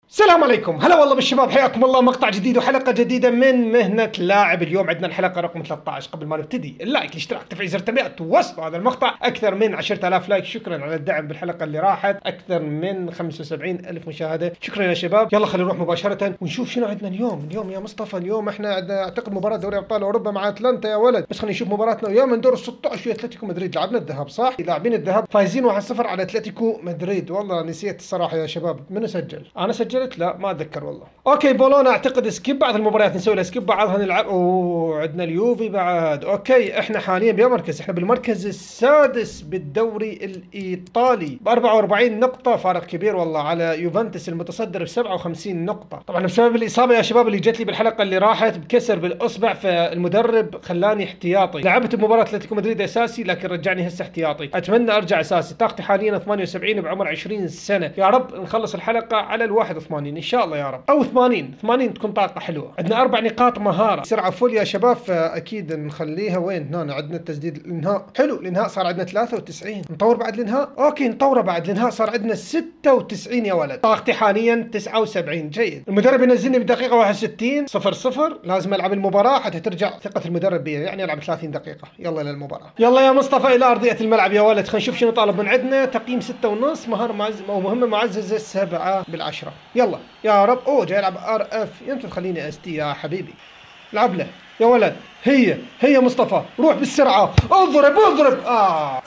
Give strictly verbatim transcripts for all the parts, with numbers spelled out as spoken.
السلام عليكم، هلا والله بالشباب، حياكم الله. مقطع جديد وحلقة جديدة من مهنة لاعب. اليوم عندنا الحلقة رقم ثلاثة عشر. قبل ما نبتدي، اللايك، الاشتراك، تفعيل زر التنبيهات، توصلوا هذا المقطع أكثر من عشرة آلاف لايك. شكرا على الدعم بالحلقة اللي راحت، أكثر من خمسة وسبعين ألف مشاهدة. شكرا يا شباب. يلا خلينا نروح مباشرة ونشوف شنو عندنا اليوم. اليوم يا مصطفى، اليوم احنا عندنا أعتقد مباراة دوري أبطال أوروبا مع أتلانتا يا ولد. بس خلينا نشوف مباراتنا ويا من دور ال ستة عشر في أتلتيكو مدريد. لعبنا الذهاب صح؟ لاعبين الذهاب فايزين واحد صفر على أتلتيكو مدريد. والله نسيت الصراحة يا شباب، منو سجل؟ أنا سجلت؟ لا ما أتذكر والله. اوكي بولونا اعتقد سكيب، بعض المباريات نسوي لها سكيب، بعضها نلعب. اوه عندنا اليوفي بعد. اوكي احنا حاليا بمركز، احنا بالمركز السادس بالدوري الايطالي ب أربعة وأربعين نقطة، فارق كبير والله على يوفنتوس المتصدر ب سبعة وخمسين نقطة. طبعا بسبب الاصابة يا شباب اللي جت لي بالحلقة اللي راحت بكسر بالاصبع، فالمدرب خلاني احتياطي. لعبت بمباراة اتلتيكو مدريد اساسي لكن رجعني هسه احتياطي. اتمنى ارجع اساسي. طاقتي حاليا ثمانية وسبعين بعمر عشرين سنة. يا رب نخلص الحلقة على ال واحد وثمانين ان شاء الله يا رب، او ثمانين ثمانين تكون طاقة حلوة. عندنا أربع نقاط مهارة، سرعة فل يا شباب، فأكيد نخليها. وين هنا عندنا التسديد الإنهاء حلو. الإنهاء صار عندنا ثلاثة وتسعين. نطور بعد الإنهاء. أوكي نطوره بعد الإنهاء، صار عندنا ستة وتسعين يا ولد. طاقتي حاليا تسعة وسبعين. جيد. المدرب ينزلني بدقيقة واحد وستين صفر صفر. لازم ألعب المباراة حتى ترجع ثقة المدرب بي، يعني ألعب ثلاثين دقيقة. يلا للمباراة. يلا يا مصطفى إلى أرضية الملعب يا ولد. خلينا نشوف شنو طالب من عندنا. تقييم ستة ونص، مهارة معززة أو مهمة معززة سبعة بالعشرة. يلا يا رب. أوه جاي يلعب ار اف، يمكن تخليني استي يا حبيبي. لعب له يا ولد. هي هي مصطفى، روح بالسرعة، اضرب اضرب. اه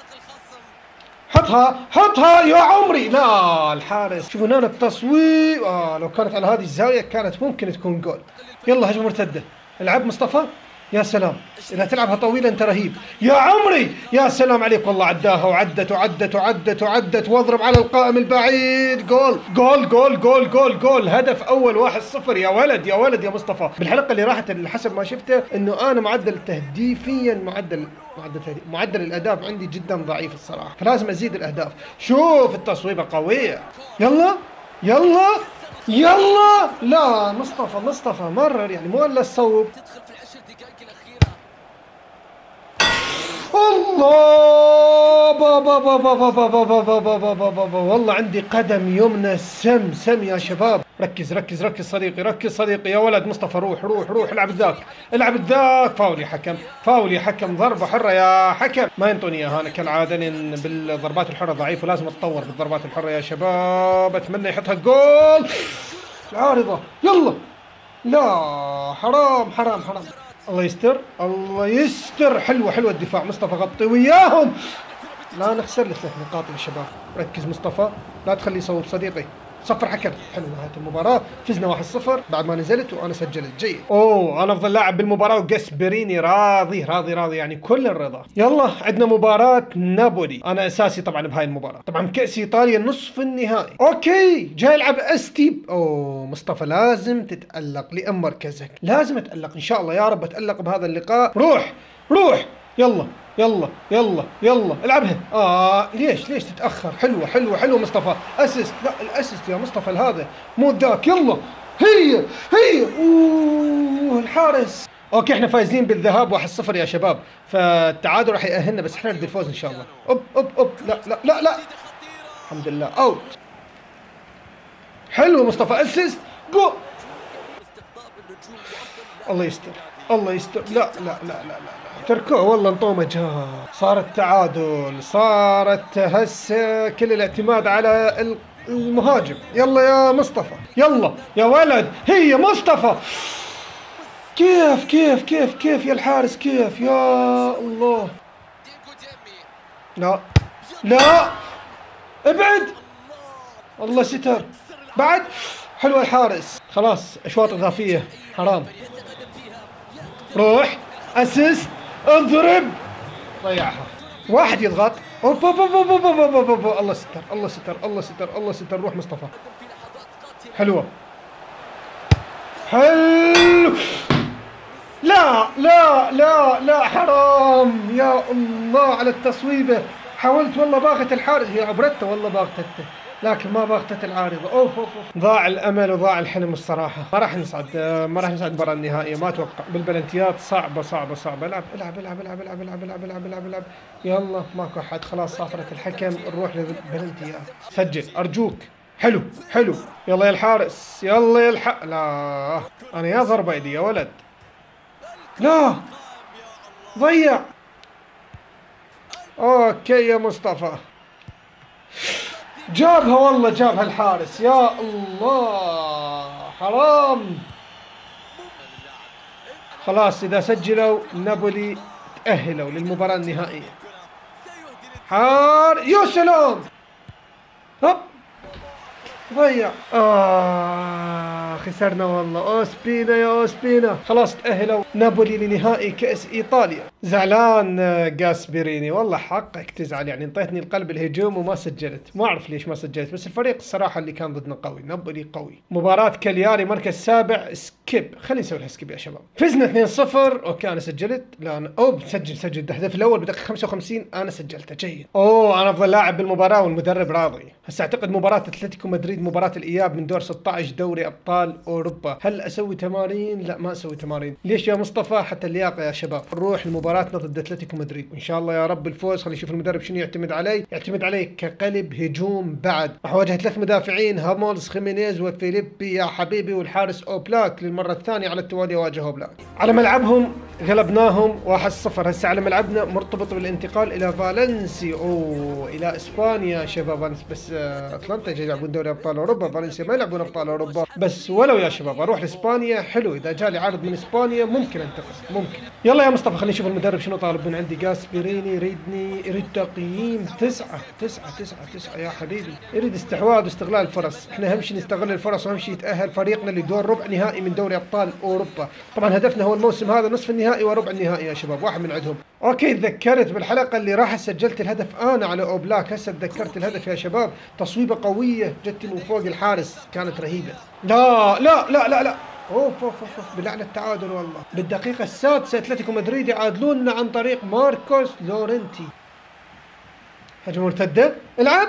حطها حطها يا عمري. لا الحارس، شوفوا هنا التصويب. اه لو كانت على هذه الزاوية كانت ممكن تكون جول. يلا هجمة مرتدة. العب مصطفى. يا سلام، إذا تلعبها طويلة أنت رهيب يا عمري. يا سلام عليك والله، عداها وعدت وعدت وعدت وعدت، واضرب على القائم البعيد. جول جول جول جول جول جول. هدف أول واحد صفر يا ولد يا ولد يا مصطفى. بالحلقة اللي راحت حسب ما شفته إنه أنا معدل تهديفيا، معدل معدل تهديف معدل الأهداف عندي جدا ضعيف الصراحة، فلازم أزيد الأهداف. شوف التصويبة قوية. يلا يلا يلا. لا مصطفى مصطفى مرر يعني مو الا الصوب. الله بابا بابا بابا بابا بابا بابا بابا. والله عندي قدم يمنى سم سم يا شباب. ركز ركز ركز صديقي، ركز صديقي يا ولد. مصطفى روح روح روح، العب الذاك العب الذاك. فاول يا حكم، فاول يا حكم، ضربة حرة يا حكم. ما ينطوني اياها انا كالعادة، لان بالضربات الحرة ضعيف ولازم اتطور بالضربات الحرة يا شباب. اتمنى يحطها جول. العارضة يلا. لا حرام حرام حرام. الله يستر الله يستر. حلوة حلوة الدفاع مصطفى، غطي وياهم. لا نخسر لي ثلاث نقاط يا شباب. ركز مصطفى، لا تخليه يصوب صديقي. صفر حكم. حلو نهاية المباراة، فزنا واحد صفر بعد ما نزلت وانا سجلت. جيد. اوه انا افضل لاعب بالمباراة وجاسبريني راضي راضي راضي يعني كل الرضا. يلا عندنا مباراة نابولي، انا اساسي طبعا بهاي المباراة، طبعا كأس ايطاليا نصف النهائي. اوكي جاي العب استيب. اوه مصطفى لازم تتألق لأن مركزك، لازم اتألق ان شاء الله يا رب اتألق بهذا اللقاء. روح روح يلا يلا يلا يلا العبها. اه ليش ليش تتاخر؟ حلوه حلوه حلوه مصطفى. اسست. لا الاسست يا مصطفى هذا مو ذاك. يلا هي هي. اوه الحارس. اوكي احنا فايزين بالذهاب واحد صفر يا شباب، فالتعادل راح يأهلنا، بس احنا نريد الفوز ان شاء الله. اوب اوب اوب. لا لا لا لا الحمد لله اوت. حلو مصطفى، اسست جو. الله يستر الله يستر. لا لا لا لا لا تركوه والله. انطومه جا. صار التعادل، صارت هسه كل الاعتماد على المهاجم. يلا يا مصطفى يلا يا ولد. هي مصطفى. كيف كيف كيف كيف يا الحارس كيف يا الله. لا لا ابعد. الله ستر بعد. حلوة الحارس. خلاص اشواط اضافية حرام. روح اسست اضرب. ضيعها. واحد يضغط. أوب أوب أوب أوب أوب أوب أوب. الله ستر الله ستر الله ستر الله ستر. روح مصطفى. حلوة حلو. لا لا لا لا حرام يا الله على التصويبة. حاولت والله باغت الحارس، هي عبرته والله باغتته لكن ما باغتت العارضة. أوف أوف أوف. ضاع الأمل وضاع الحلم الصراحة. ما راح نصعد ما راح نصعد المباراة النهائية، ما أتوقع. بالبلنتيات صعبة صعبة صعبة. العب العب العب العب العب العب العب العب العب العب. يلا ماكو أحد، خلاص صافرت الحكم، نروح للبلنتيات. سجل أرجوك. حلو حلو. يلا يا الحارس، يلا يا الح... لا انا يا ضربة ايدي يا ولد. لا ضيع. اوكي يا مصطفى، جابها والله، جابها الحارس. يا الله حرام. خلاص اذا سجلوا نابولي تأهلوا للمباراة النهائية. حار يا سلام. هب ضيع. آه خسرنا والله. أوسبينا يا أوسبينا. خلاص تأهلوا نابولي لنهائي كأس إيطاليا. زعلان جاسبريني والله، حقك تزعل يعني، انطيتني القلب الهجوم وما سجلت. ما أعرف ليش ما سجلت، بس الفريق الصراحة اللي كان ضدنا قوي. نابولي قوي. مباراة كالياري مركز سابع سكيب. خلينا نسوي لها سكيب يا شباب. فزنا اثنين صفر. أوكي أنا سجلت. لا أنا أوه سجل سجل الهدف الأول بدقيقة خمسة وخمسين أنا سجلته. جيد. أوه أنا أفضل لاعب بالمباراة والمدرب راضي. هسه أعتقد مباراة أتلتيكو مدريد مباراة الإياب من دور ستة عشر دوري أبطال أوروبا. هل أسوي تمارين؟ لا ما أسوي تمارين. ليش يا مصطفى؟ حتى اللياقة يا شباب. نروح لمباراتنا ضد أتلتيكو مدريد وإن شاء الله يا رب الفوز. خلينا نشوف المدرب شنو يعتمد علي. يعتمد علي كقلب هجوم. بعد راح أواجه ثلاث مدافعين، هامولز خيمينيز وفيليبي يا حبيبي، والحارس أوبلاك للمرة الثانية على التوالي أواجه أوبلاك. على ملعبهم غلبناهم واحد صفر. هسه على ملعبنا مرتبط بالانتقال إلى فالنسيا. أوه إلى إسبانيا شباب. بس أتلانتا يلعبون دوري أبطال أوروبا، فالنسيا ما يلعبون أبطال أوروبا. بس ولو يا شباب أروح لإسبانيا حلو. إذا جالي عرض من إسبانيا ممكن أنتقل ممكن. يلا يا مصطفى خلينا نشوف المدرب شنو طالب من عندي. جاسبريني يريدني يريد تقييم تسعة تسعة تسعة تسعة يا حبيبي. يريد استحواذ واستغلال الفرص. احنا أهم شيء نستغل الفرص وأهم شيء يتأهل فريقنا لدور ربع نهائي من دوري أبطال أوروبا. طبعا هدفنا هو الموسم هذا نصف النهائي وربع النهائي يا شباب، واحد من عندهم. اوكي تذكرت بالحلقة اللي راح سجلت الهدف انا على اوبلاك. هسه تذكرت الهدف يا شباب. تصويبة قوية جت من فوق الحارس كانت رهيبة. لا لا لا لا لا اوف اوف اوف بلعنة التعادل والله. بالدقيقة السادسة اتلتيكو مدريد يعادلوننا عن طريق ماركوس لورنتي. هجمة مرتدة. العب.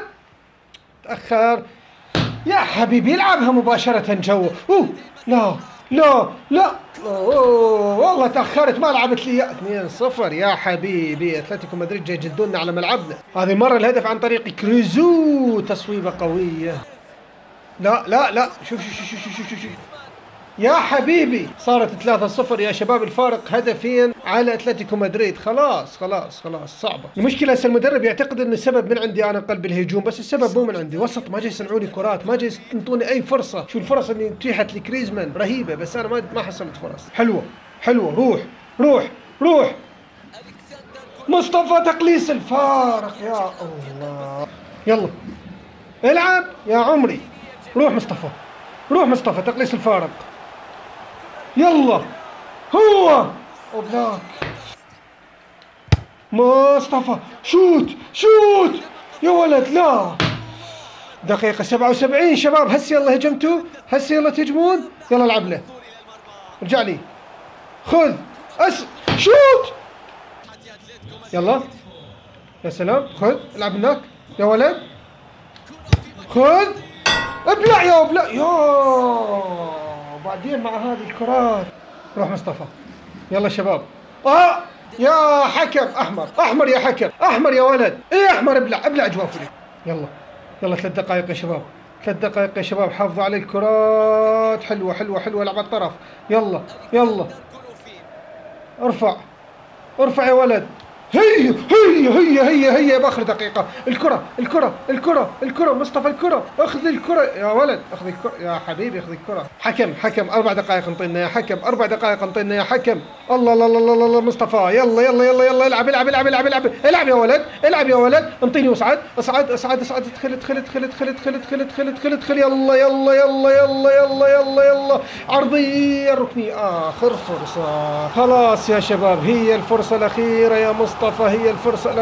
تأخر يا حبيبي. يلعبها مباشرة جو. اوه لا لا لا اوه والله تأخرت ما لعبت لي. اثنين صفر يا حبيبي. اتلتيكو مدريد جاي يجلدوننا على ملعبنا. هذه المرة الهدف عن طريق كريزو. تصويبة قوية. لا لا لا شوف شوف شوف شوف شوف شوف يا حبيبي. صارت ثلاثة صفر يا شباب. الفارق هدفين على اتلتيكو مدريد. خلاص خلاص خلاص صعبة. المشكلة هسه المدرب يعتقد ان السبب من عندي انا قلب الهجوم، بس السبب مو من عندي. وسط ما جاي يصنعوني كرات، ما جاي ينطوني اي فرصة. شو الفرص اللي اتيحت لكريزمان رهيبة، بس انا ما ما حصلت فرص. حلوة حلوة. روح روح روح مصطفى. تقليص الفارق يا الله. يلا العب يا عمري. روح مصطفى روح مصطفى. تقليص الفارق. يلا هو اوبلاك. مصطفى شوت شوت يا ولد. لا دقيقة سبعة وسبعين شباب. هسه يلا هجمتوا. هسه يلا تهجمون. يلا العب له. ارجع لي. خذ أس شوت. يلا يا سلام. خذ العب هناك يا ولد. خذ ابلع يا ابلع يا. وبعدين مع هذه الكرات. روح مصطفى. يلا شباب. اه يا حكم احمر احمر يا حكم احمر يا ولد. ايه احمر. ابلع ابلع جوافلي. يلا يلا ثلاث دقائق يا شباب. ثلاث دقائق يا شباب. حافظوا على الكرات. حلوة حلوة حلوة. العب على الطرف. يلا يلا ارفع ارفع يا ولد. هي هي هي هي هي باخر دقيقة. الكرة الكرة الكرة الكرة مصطفى. الكرة اخذ الكرة يا ولد. اخذ الكرة يا حبيبي. اخذ الكرة. حكم حكم اربع دقائق انطينا يا حكم. اربع دقائق انطينا يا حكم. الله الله الله الله الله مصطفى. يلا يلا يلا يلا العب العب العب العب العب العب يا ولد. العب يا ولد. انطيني واصعد اصعد اصعد اصعد. ادخل ادخل ادخل ادخل ادخل ادخل ادخل ادخل ادخل. يلا يلا يلا يلا يلا يلا يلا. عرضية ركني. اخر فرصة. خلاص يا شباب هي الفرصة الأخيرة يا مصطفى. هي الفرصة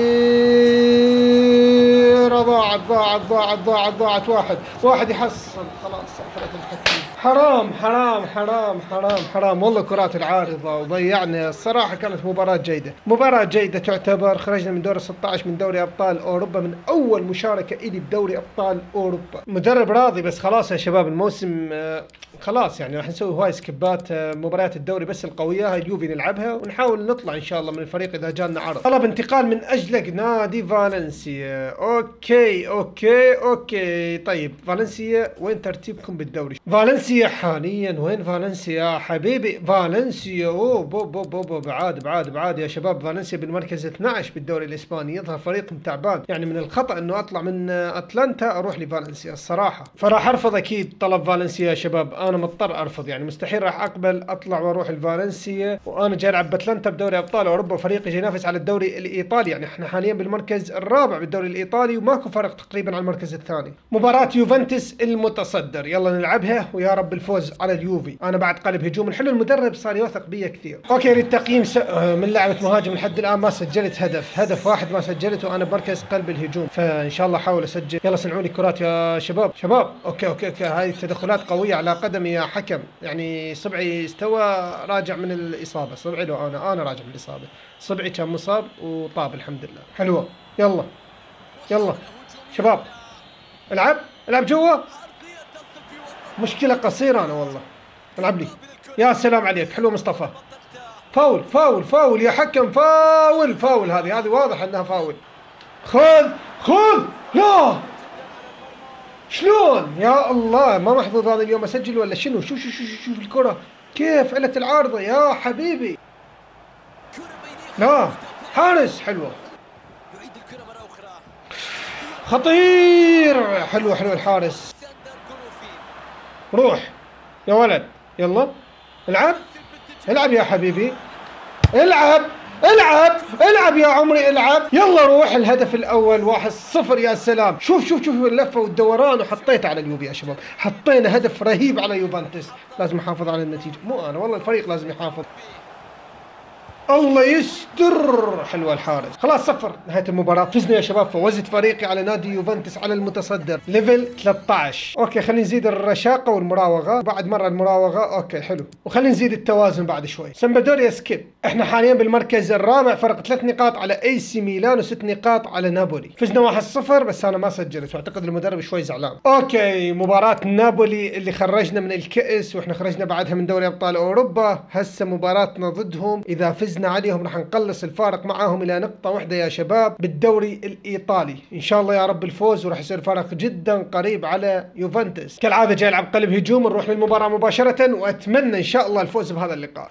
الأخيرة. ضاعت ضاعت ضاعت ضاعت ضاعت. واحد واحد يحصل. خلاص سافرت الحكم. حرام حرام حرام حرام حرام والله. كرات العارضة وضيعنا. الصراحة كانت مباراة جيدة. مباراة جيدة تعتبر. خرجنا من دور ستة عشر من دوري أبطال أوروبا من أول مشاركة إلي بدوري أبطال أوروبا. مدرب راضي. بس خلاص يا شباب الموسم خلاص يعني راح نسوي هواي سكبات. مباريات الدوري بس القوية هاي اليوفي نلعبها ونحاول نطلع إن شاء الله من الفريق إذا جانا لنا عرض. طلب انتقال من اجلك نادي فالنسيا. اوكي اوكي اوكي طيب فالنسيا وين ترتيبكم بالدوري؟ فالنسيا حاليا وين فالنسيا يا حبيبي؟ فالنسيا اوه بو بو بو بو بعاد بعاد بعاد يا شباب. فالنسيا بالمركز اثنعش بالدوري الاسباني. يظهر فريق تعبان، يعني من الخطأ انه اطلع من اتلانتا اروح لفالنسيا الصراحة. فراح ارفض اكيد طلب فالنسيا يا شباب. انا مضطر ارفض، يعني مستحيل راح اقبل اطلع واروح لفالنسيا وانا جاي العب باتلانتا بدوري ابطال اوروبا، فريق يجي ينافس على الدوري الايطالي. يعني احنا حاليا بالمركز الرابع بالدوري الايطالي وماكو فرق تقريبا على المركز الثاني. مباراة يوفنتوس المتصدر، يلا نلعبها ويا رب الفوز على اليوفي. انا بعد قلب هجوم الحلو، المدرب صار يوثق بي كثير. اوكي للتقييم س... من لعبة مهاجم لحد الان ما سجلت هدف، هدف واحد ما سجلته وانا بمركز قلب الهجوم، فان شاء الله احاول اسجل. يلا صنعوني كرات يا شباب شباب. اوكي اوكي اوكي هاي التدخلات قوية على قدمي يا حكم، يعني صبعي استوى راجع من الاصابة. صبعي لو انا انا راجع من الاصابة، صبعي كان مصاب وطاب الحمد لله. حلوة يلا يلا شباب العب العب جوا. مشكلة قصيرة انا والله. العب لي يا سلام عليك. حلوة مصطفى. فاول فاول فاول يا حكم. فاول فاول هذه هذه واضح انها فاول. خذ خذ. لا شلون يا الله ما محظوظ هذا اليوم اسجل ولا شنو؟ شوف شوف شوف شوف الكرة كيف علت العارضة يا حبيبي. لا حارس. حلوة خطير. حلوة حلوة الحارس. روح يا ولد يلا العب العب يا حبيبي. العب العب العب يا عمري العب. يلا روح. الهدف الاول واحد صفر. يا سلام. شوف شوف شوف اللفه والدوران وحطيته على اليوفي يا شباب. حطينا هدف رهيب على يوفنتوس. لازم نحافظ على النتيجه، مو انا والله الفريق لازم يحافظ. الله يستر. حلوة الحارس. خلاص صفر نهاية المباراة. فزنا يا شباب. فوزت فريقي على نادي يوفنتوس على المتصدر ليفل ثلاثة عشر. اوكي خلينا نزيد الرشاقة والمراوغة بعد مرة المراوغة. اوكي حلو. وخلينا نزيد التوازن بعد شوي. سمبدوريا سكيب. احنا حاليا بالمركز الرابع، فرق ثلاث نقاط على اي سي ميلان وست نقاط على نابولي. فزنا واحد صفر بس انا ما سجلت واعتقد المدرب شوي زعلان. اوكي مباراة نابولي اللي خرجنا من الكأس واحنا خرجنا بعدها من دوري ابطال اوروبا. هسه مباراتنا ضدهم، اذا فزنا عليهم راح نقلص الفارق معاهم الى نقطة واحدة يا شباب بالدوري الايطالي. ان شاء الله يا رب الفوز وراح يصير فرق جدا قريب على يوفنتوس. كالعادة جاي العب قلب هجوم. نروح للمباراة مباشرة واتمنى ان شاء الله الفوز بهذا اللقاء.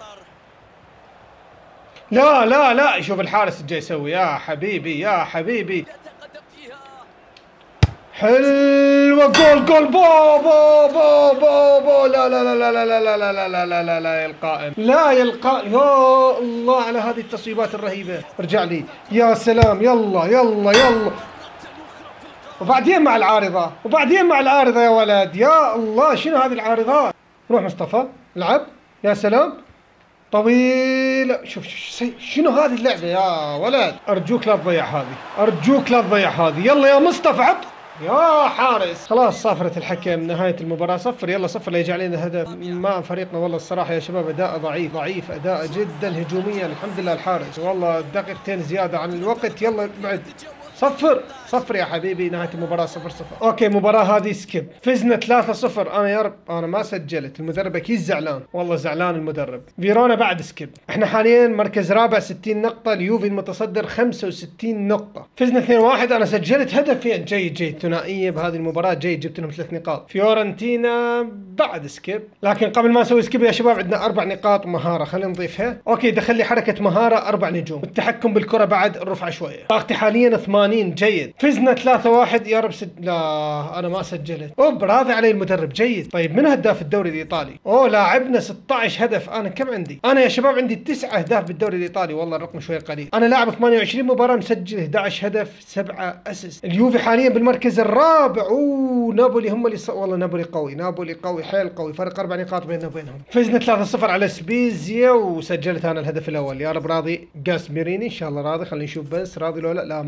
لا لا لا شوف الحارس جاي يسوي يا حبيبي يا حبيبي. حلوة جول جول. بو بو بو بو بو. لا لا لا لا لا لا لا لا لا لا لا لا يا القائم. لا يا القائم. يا الله على هذه التصويبات الرهيبة. ارجع لي يا سلام. يلا يلا يلا. وبعدين مع العارضة وبعدين مع العارضة يا ولد. يا الله شنو هذه العارضات. روح مصطفى العب يا سلام. طويل. شوف شوف شنو هذه اللعبة يا ولد. أرجوك لا تضيع هذه أرجوك لا تضيع هذه. يلا يا مصطفى عط يا حارس. خلاص صافرت الحكم نهاية المباراة صفر. يلا صفر لا يجي علينا هدف. ما فريقنا والله الصراحة يا شباب أداء ضعيف ضعيف أداء جدا هجوميا. الحمد لله الحارس والله دقيقتين زيادة عن الوقت. يلا بعد صفر صفر يا حبيبي. نهاية المباراة صفر صفر. اوكي مباراة هذه سكيب. فزنا ثلاثة صفر. انا يا رب انا ما سجلت. المدرب اكيد زعلان والله زعلان المدرب. فيرونا بعد سكيب. احنا حاليا مركز رابع ستين نقطة. اليوفي المتصدر خمسة وستين نقطة. فزنا اثنين واحد. انا سجلت هدفين. جيد جيد ثنائية بهذه المباراة. جيد جبت لهم ثلاث نقاط. فيورنتينا بعد سكيب. لكن قبل ما نسوي سكيب يا شباب عندنا اربع نقاط مهارة خلينا نضيفها. اوكي دخل لي حركة مهارة اربع نجوم. التحكم بالكرة بعد الرفعة شوية. طاقتي حاليا ثمانين. جيد. فزنا ثلاثة واحد. يا رب سد... لا انا ما سجلت. اوب راضي علي المدرب. جيد. طيب من هداف الدوري الايطالي؟ اوه لاعبنا ستة عشر هدف. انا كم عندي؟ انا يا شباب عندي تسعة اهداف بالدوري الايطالي. والله الرقم شوي قليل. انا لاعب ثمانية وعشرين مباراة مسجل احد عشر هدف سبعة اسيست. اليوفي حاليا بالمركز الرابع. اوه نابولي هم اللي ص... والله نابولي قوي. نابولي قوي حيل قوي. فرق اربع نقاط بيننا وبينهم. فزنا ثلاثة صفر على سبيزيا وسجلت انا الهدف الاول. يا رب راضي جاسبريني ان شاء الله راضي. خلينا نشوف بس راضي لو لا. لا ما راضي والله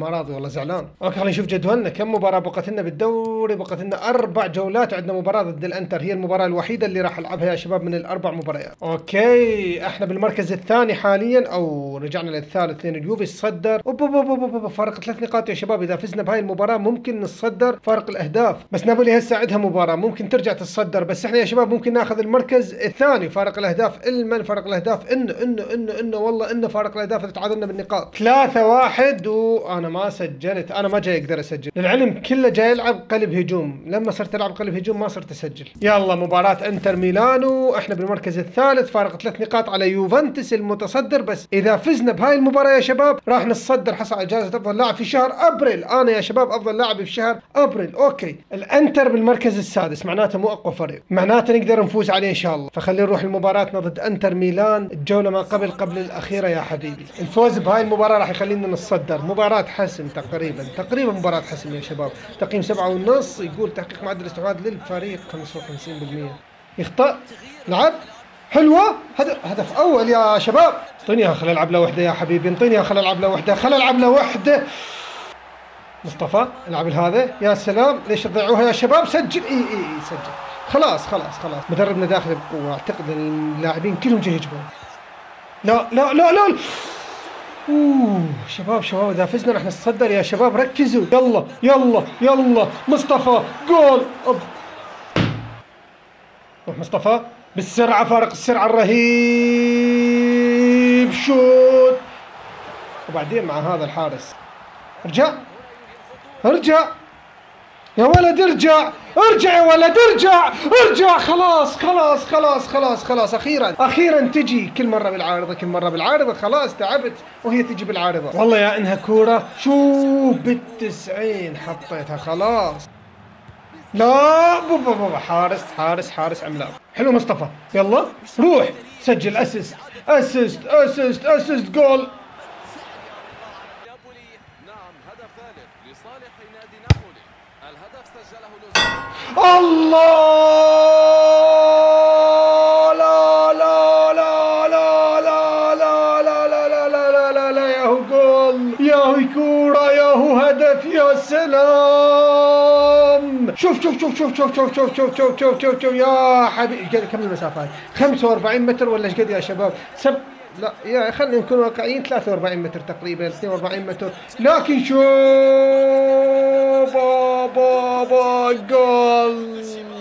والله زعلان. اوكي خلينا نشوف جدولنا، كم مباراة بقت لنا بالدوري؟ بقت لنا اربع جولات، وعندنا مباراة ضد الانتر هي المباراة الوحيدة اللي راح العبها يا شباب من الاربع مباريات. اوكي احنا بالمركز الثاني حاليا، او رجعنا للثالث لان اليوفي صدر. أوب أوب أوب أوب أوب. فارق ثلاث نقاط يا شباب، اذا فزنا بهاي المباراة ممكن نتصدر فارق الاهداف، بس نابولي هسه عندها مباراة ممكن ترجع تتصدر، بس احنا يا شباب ممكن ناخذ المركز الثاني. فارق الاهداف المن فارق الاهداف انه انه انه انه والله انه فارق الاهداف اذا تعادلنا بالنقاط ثلاثة واحد، وانا ما سجلت، انا ما جاي اقدر اسجل، للعلم كله جاي يلعب قلب هجوم، لما صرت العب قلب هجوم ما صرت اسجل. يلا مباراة انتر ميلانو، احنا بالمركز الثالث فارق ثلاث نقاط على يوفنتوس المتصدر، بس اذا فزنا بهاي المباراة يا شباب راح نتصدر، حصل على جائزة افضل لاعب في شهر ابريل، انا يا شباب افضل لاعب في شهر ابريل. اوكي الانتر بالمركز السادس، معناته مو اقوى فريق، معناته نقدر نفوز عليه ان شاء الله، فخلينا نروح لمباراتنا ضد انتر ميلان الجولة ما قبل قبل الاخيرة يا حبيبي. الفوز بهاي المباراة راح يخلينا نتصدر، مباراة حسم تقريبا تقريبا مباراة حسم يا شباب، تقييم سبعة ونص، يقول تحقيق معدل استحواذ للفريق خمسة وخمسين بالمئة. يخطأ لعب حلوة، هدف هدف اول يا شباب. انطيني اياها خلينا نلعب له وحدة يا حبيبي، انطيني اياها خلينا نلعب له وحدة، خلينا نلعب له وحدة. مصطفى العب هذا، يا سلام ليش تضيعوها يا شباب؟ سجل اي اي اي سجل، خلاص خلاص خلاص. مدربنا داخل بقوة، اعتقد اللاعبين كلهم جاي يهجمون. لا لا لا لا اوه شباب شباب اذا فزنا راح نتصدر يا شباب، ركزوا يلا يلا يلا. مصطفى جول. أوب. روح مصطفى بالسرعة، فارق السرعة الرهيب، شوت، وبعدين مع هذا الحارس ارجع ارجع يا ولد، ارجع ارجع يا ولد، ارجع ارجع، خلاص خلاص خلاص خلاص خلاص اخيرا اخيرا تجي، كل مره بالعارضه كل مره بالعارضه، خلاص تعبت وهي تجي بالعارضه. والله يا انها كوره، شوف بالتسعين حطيتها خلاص. لا بابا بابا، حارس حارس حارس عملاق. حلو مصطفى، يلا روح سجل، اسيست اسيست اسيست اسيست جول. الله لا لا لا لا لا لا لا لا لا لا لا لا لا ياهو جول، ياهو كورة، ياهو هدف، يا سلام. شوف شوف شوف شوف شوف شوف شوف شوف شوف شوف شوف شوف يا حبيبي، كم المسافة هاي؟ خمسة وأربعين متر ولا ايش قد يا شباب؟ سب لا يا خلينا نكون واقعيين، ثلاثة وأربعين متر تقريبا، اثنين وأربعين متر، لكن شوف بابا بابا جول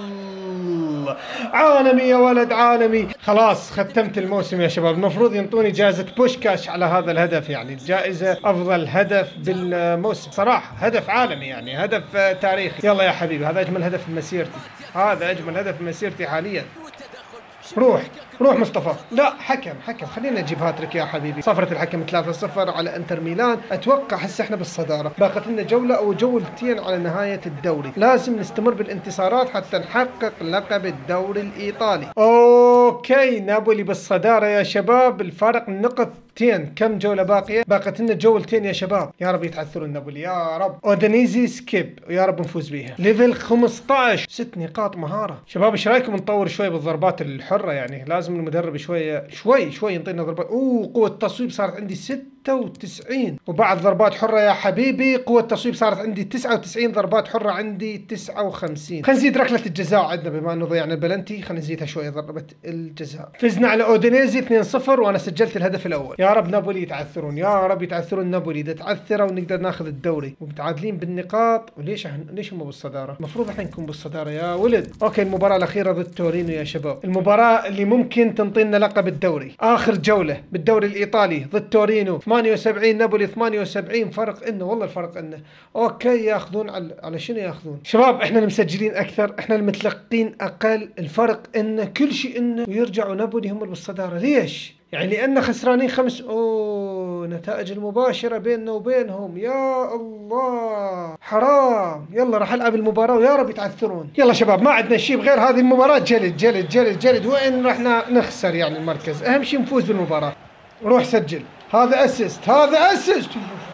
عالمي يا ولد عالمي. خلاص ختمت الموسم يا شباب، المفروض ينطوني جائزة بوشكاش على هذا الهدف، يعني الجائزة أفضل هدف بالموسم، صراحة هدف عالمي يعني هدف تاريخي. يلا يا حبيبي هذا أجمل هدف في مسيرتي، هذا أجمل هدف في مسيرتي حاليا. روح روح مصطفى، لا حكم حكم خلينا نجيب هاتريك يا حبيبي. صفرة الحكم ثلاثة صفر على انتر ميلان. اتوقع هسه احنا بالصدارة، باقت لنا جولة او جولتين على نهاية الدوري، لازم نستمر بالانتصارات حتى نحقق لقب الدوري الايطالي. اوكي نابولي بالصدارة يا شباب، الفارق نقطتين. كم جولة باقية؟ باقت لنا جولتين يا شباب، يا رب يتعثروا النابولي يا رب. اودينيزي سكيب ويا رب نفوز بيها. ليفل خمسة عشر، ست نقاط مهارة. شباب ايش رايكم نطور شوي بالضربات الحرة؟ يعني لازم المدرب شوية شوي شوي ينطينا ضربات. اوه قوة التصويب صارت عندي ستة وتسعين، وبعد ضربات حرة يا حبيبي قوة التصويب صارت عندي تسعة وتسعين، ضربات حرة عندي تسعة وخمسين. خلينا نزيد ركلة الجزاء عندنا بما انه ضيعنا البلنتي، خلينا نزيدها شوية ضربة الجزاء. فزنا على اودينيزي اثنين صفر وانا سجلت الهدف الاول. يا رب نابولي يتعثرون، يا رب يتعثرون نابولي، اذا تعثروا ونقدر ناخذ الدوري ومتعادلين بالنقاط. وليش احنا ليش هم بالصدارة؟ المفروض احنا نكون بالصدارة يا ولد. اوكي المباراة الأخيرة ضد تورينو يا شباب، المباراة اللي ممكن تنطينا لقب الدوري. آخر جولة بالدوري الإيطالي ضد تورينو، ثمانية وسبعين نابولي ثمانية وسبعين، فرق إنه والله الفرق إنه. أوكي ياخذون على على شنو ياخذون؟ شباب إحنا المسجلين أكثر، إحنا المتلقين أقل، الفرق إنه كل شيء إنه ويرجعوا نابولي هم بالصدارة. ليش؟ يعني لأن خسرانين خمس. أوه نتائج المباشرة بيننا وبينهم، يا الله حرام. يلا راح ألعب المباراة ويا رب يتعثرون. يلا شباب ما عندنا شيء غير هذه المباراة، جلد جلد جلد جلد، وين راح نخسر يعني المركز، أهم شيء نفوز بالمباراة. روح سجل، هذا أسيست هذا أسيست.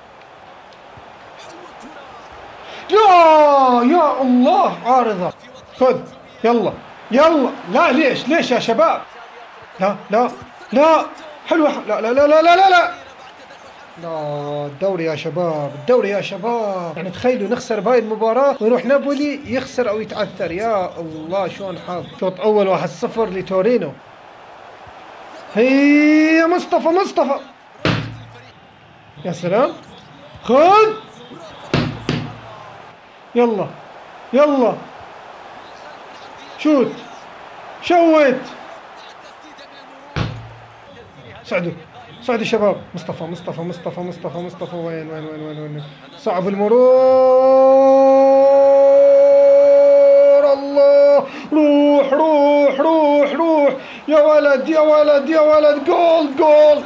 يا يا الله عارضة، خذ يلا يلا. لا ليش ليش يا شباب؟ لا لا لا حلوة، لا لا لا لا لا لا لا الدوري يا شباب، الدوري يا شباب، يعني تخيلوا نخسر بهاي المباراة ويروح نابولي يخسر أو يتعثر. يا الله شلون حظ. شوط أول واحد صفر لتورينو. هيا مصطفى مصطفى، يا سلام، خذ، يلا يلا شوت، شوت، سعدوا سعدوا شباب. مصطفى مصطفى مصطفى مصطفى مصطفى وين وين وين وين وين صعب المرور. الله، روح روح روح روح يا ولد يا ولد يا ولد. جول جول.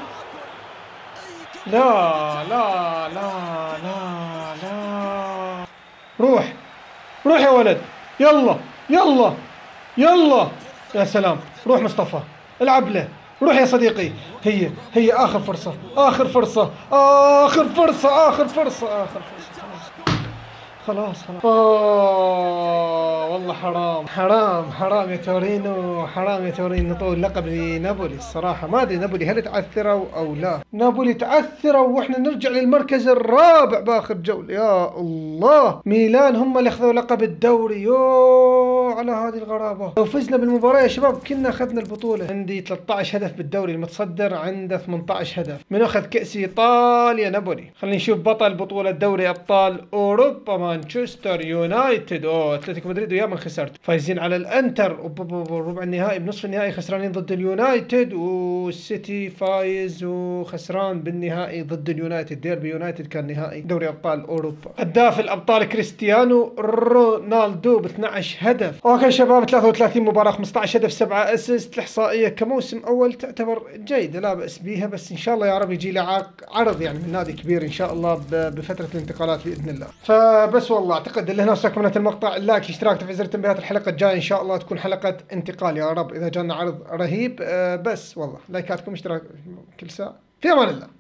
لا لا لا لا لا، روح روح يا ولد، يلا يلا يلا. يا سلام، روح مصطفى، العب له، روح يا صديقي. هي هي آخر فرصة آخر فرصة آخر فرصة آخر فرصة آخر فرصة. خلاص خلاص. آه والله حرام حرام حرام يا تورينو، حرام يا تورينو طول لقب لنابولي. الصراحة ما أدري نابولي هل تعثروا أو لا. نابولي تعثروا وإحنا نرجع للمركز الرابع بآخر جولة. يا الله، ميلان هم اللي أخذوا لقب الدوري. يوه على هذه الغرابة. لو فزنا بالمباراة يا شباب كنا أخذنا البطولة. عندي ثلاثة عشر هدف بالدوري، المتصدر عنده ثمانية عشر هدف. من أخذ كأس إيطاليا؟ نابولي. خلينا نشوف بطل بطولة دوري أبطال أوروبا مانشستر يونايتد. اوه اتلتيكو مدريد ويا من خسرت. فايزين على الانتر ربع النهائي، بنصف النهائي خسرانين ضد اليونايتد، والسيتي فايز وخسران بالنهائي ضد اليونايتد. ديربي يونايتد كان نهائي دوري ابطال اوروبا. هداف الابطال كريستيانو رونالدو ب اثني عشر هدف. اوكي شباب، ثلاثة وثلاثين مباراة، خمسة عشر هدف، سبعة اسيست. الاحصائيه كموسم اول تعتبر جيده، لا باس بيها، بس ان شاء الله يا رب يجي لي عرض يعني من نادي كبير ان شاء الله بفتره الانتقالات باذن الله. فبس والله اعتقد اللي هنا وصلكم من المقطع، اللايك، الاشتراك، تفعيل زر التنبيهات. الحلقه الجايه ان شاء الله تكون حلقه انتقال يا رب اذا جانا عرض رهيب. أه بس والله لايكاتكم، اشتراك كل ساعه. في امان الله.